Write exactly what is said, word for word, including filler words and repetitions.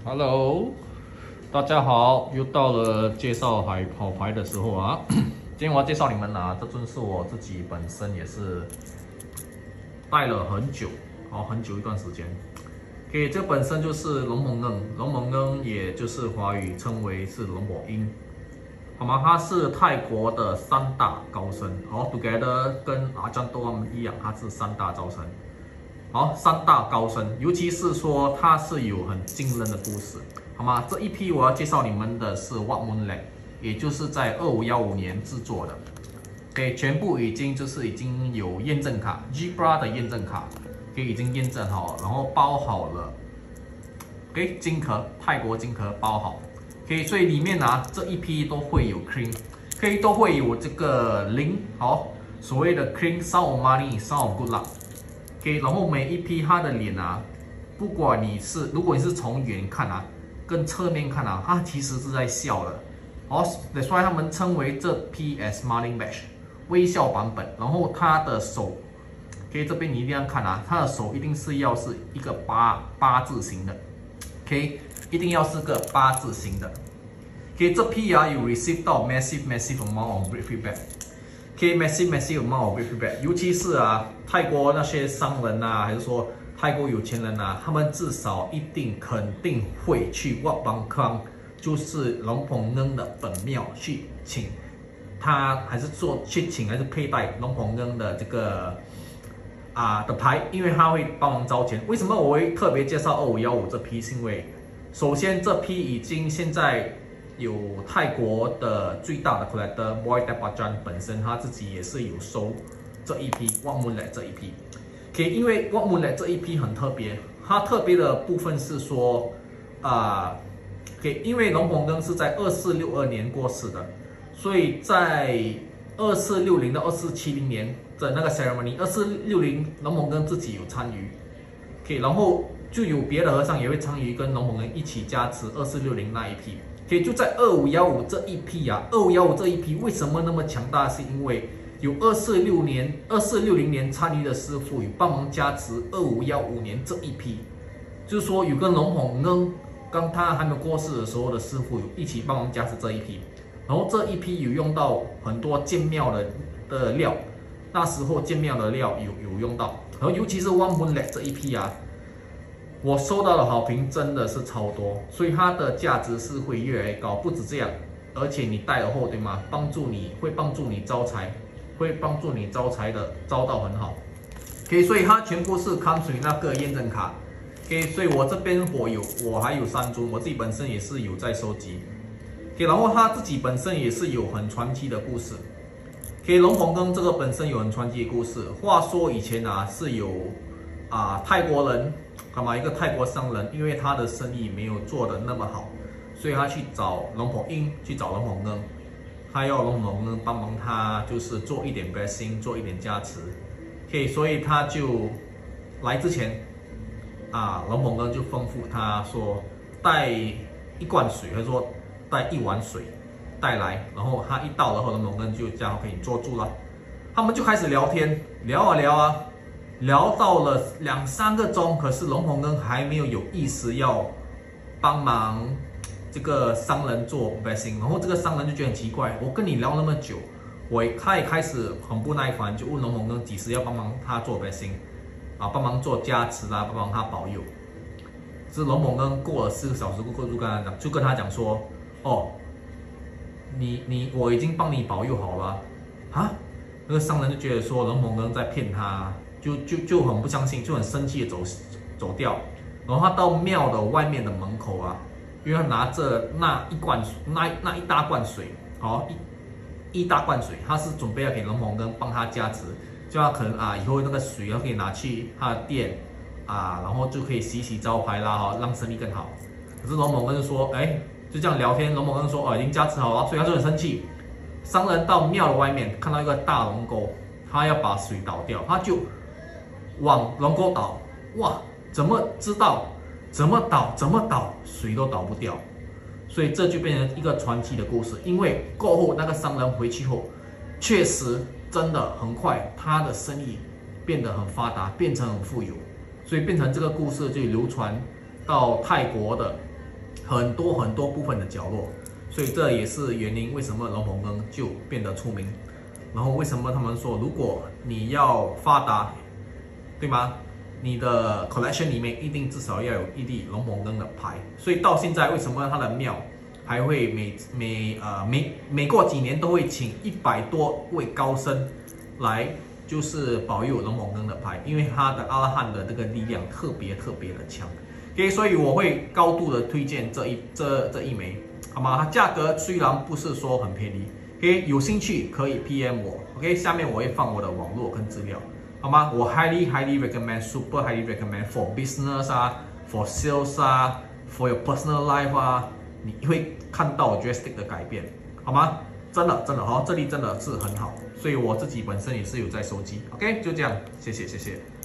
Hello，大家好，又到了介绍海好牌的时候啊。今天我要介绍你们啊，这尊是我自己本身也是戴了很久，好很久一段时间。OK， 这本身就是龙蒙恩，龙蒙恩也就是华语称为是龙某鹰，好吗？它是泰国的三大高僧，好 ，together 跟阿江多他们一样，它是三大高僧。好，三大高僧，尤其是说它是有很惊人的故事，好吗？这一批我要介绍你们的是 Wat Moonlet， 也就是在二五一五年制作的，给全部已经就是已经有验证卡 ，Gebra 的验证卡，给已经验证好，然后包好了，给金壳，泰国金壳包好，可以，所以里面啊这一批都会有 cream， 可以都会有这个零，好，所谓的 cream sound of money，sound of good luck。OK， 然后每一批它的脸啊，不管你是如果你是从远看啊，跟侧面看啊，它其实是在笑的。哦，所以他们称为这批 as smiling batch 微笑版本。然后它的手 ，OK， 这边你一定要看啊，它的手一定是要是一个八八字形的 ，OK， 一定要是个八字形的。OK， 这批啊有 receive 到 massive massive amount of great feedback。OK， massive massive amount of great feedback， 尤其是啊，泰国那些商人呐、啊，还是说泰国有钱人呐、啊，他们至少一定肯定会去Wat Bang Krang，就是龙蓬恩的本庙去请他，还是做去请还是佩戴龙蓬恩的这个啊的牌，因为他会帮忙招钱。为什么我会特别介绍二五一五这批？是因为首先这批已经现在。有泰国的最大的 collector Boy Dapajan 本身他自己也是有收这一批 Wat Moonlet 这一批 ，OK， 因为 Wat Moonlet 这一批很特别，它特别的部分是说啊、呃、，OK， 因为龙蓬恩是在二四六二年过世的，所以在二四六零到二四七零年的那个 ceremony， 二四六零龙蓬恩自己有参与 ，OK， 然后就有别的和尚也会参与跟龙蓬恩一起加持二四六零那一批。OK， 就在二五一五这一批啊，二五一五这一批为什么那么强大？是因为有二四六年、二四六零年参与的师傅有帮忙加持二五一五年这一批，就是说有跟龙蓬恩刚他还没有过世的时候的师傅有一起帮忙加持这一批，然后这一批有用到很多建庙的的料，那时候建庙的料有有用到，然后尤其是 Wat Moonlet 这一批啊。我收到的好评真的是超多，所以它的价值是会越来越高。不止这样，而且你戴了后，对吗？帮助你会帮助你招财，会帮助你招财的招到很好。OK， 所以它全部是 country 那个验证卡。OK， 所以我这边我有我还有三尊，我自己本身也是有在收集。OK， 然后它自己本身也是有很传奇的故事。OK， 龙蓬恩这个本身有很传奇的故事。话说以前啊是有啊泰国人。干嘛？一个泰国商人，因为他的生意没有做的那么好，所以他去找龙蓬英，去找龙蓬恩，他要龙蓬恩帮忙他，就是做一点 blessing， 做一点加持。OK， 所以他就来之前，啊，龙蓬恩就吩咐他说，带一罐水，他说带一碗水带来，然后他一到了后，龙蓬恩就叫他可以坐住了，他们就开始聊天，聊啊聊啊。聊到了两三个钟，可是龙蓬恩还没有有意识要帮忙这个商人做 blessing， 然后这个商人就觉得很奇怪，我跟你聊那么久，我他也开始很不耐烦，就问龙蓬恩几时要帮忙他做 blessing， 啊，帮忙做加持啦，帮忙他保佑。是龙蓬恩过了四个小时过后就跟他讲，就跟他讲说，哦，你你我已经帮你保佑好了啊，那个商人就觉得说龙蓬恩在骗他。就就就很不相信，就很生气的走走掉，然后他到庙的外面的门口啊，因为他拿着那一罐那那一大罐水，好一一大罐水，他是准备要给龙蓬恩帮他加持，就他可能啊以后那个水他可以拿去他的店啊，然后就可以洗洗招牌啦，哈，让生意更好。可是龙蓬恩就说，哎，就这样聊天，龙蓬恩说，哦，已经加持好了，所以他就很生气。商人到庙的外面看到一个大龙沟，他要把水倒掉，他就。往龙沟倒，哇！怎么知道？怎么倒？怎么倒？水都倒不掉，所以这就变成一个传奇的故事。因为过后那个商人回去后，确实真的很快，他的生意变得很发达，变成很富有，所以变成这个故事就流传到泰国的很多很多部分的角落，所以这也是原因为什么龙凤羹就变得出名。然后为什么他们说，如果你要发达，对吗？你的 collection 里面一定至少要有一粒龙凤羹的牌。所以到现在为什么它的庙还会每每呃每每过几年都会请一百多位高僧来，就是保佑龙凤羹的牌，因为它的阿拉汉的这个力量特别特别的强。OK， 所以我会高度的推荐这一这这一枚，好吗？它价格虽然不是说很便宜 ，OK， 有兴趣可以 P M 我 ，OK， 下面我会放我的网络跟资料，好吗？我 highly highly recommend，super highly recommend for business 啊 ，for sales 啊 ，for your personal life 啊，你会看到 drastic 的改变，好吗？真的真的哈，这里真的是很好，所以我自己本身也是有在收集 ，OK， 就这样，谢谢谢谢。